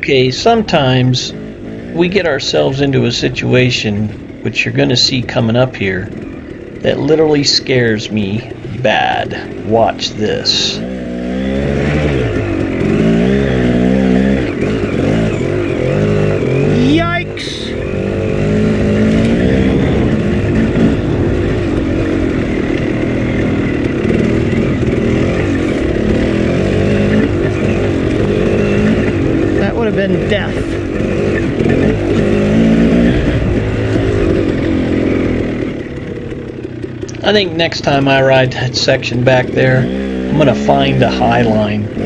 Okay, sometimes we get ourselves into a situation, which you're going to see coming up here, that literally scares me bad. Watch this. Yikes! That would have been death. I think next time I ride that section back there, I'm going to find a high line